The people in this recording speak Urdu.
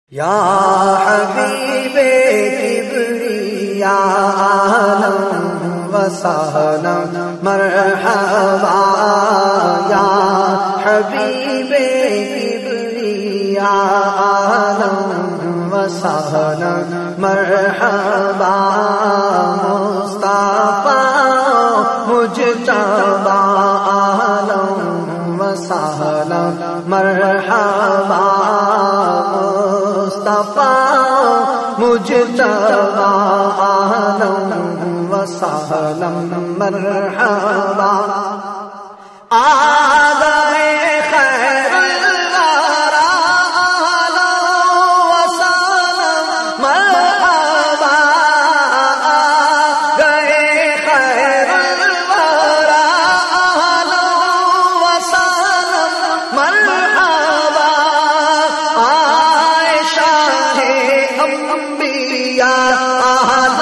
یا حبیب کبریا و سہلا مرحبا یا حبیب کبریا و سہلا مرحبا مصطفیٰ مجتبی و سہلا مرحبا مصطفیٰ مجتبی و سہلا مرحبا آگئے خیر الورا و سہلا مرحبا آگئے خیر الورا و سہلا مرحبا آئے شاہ انبیاء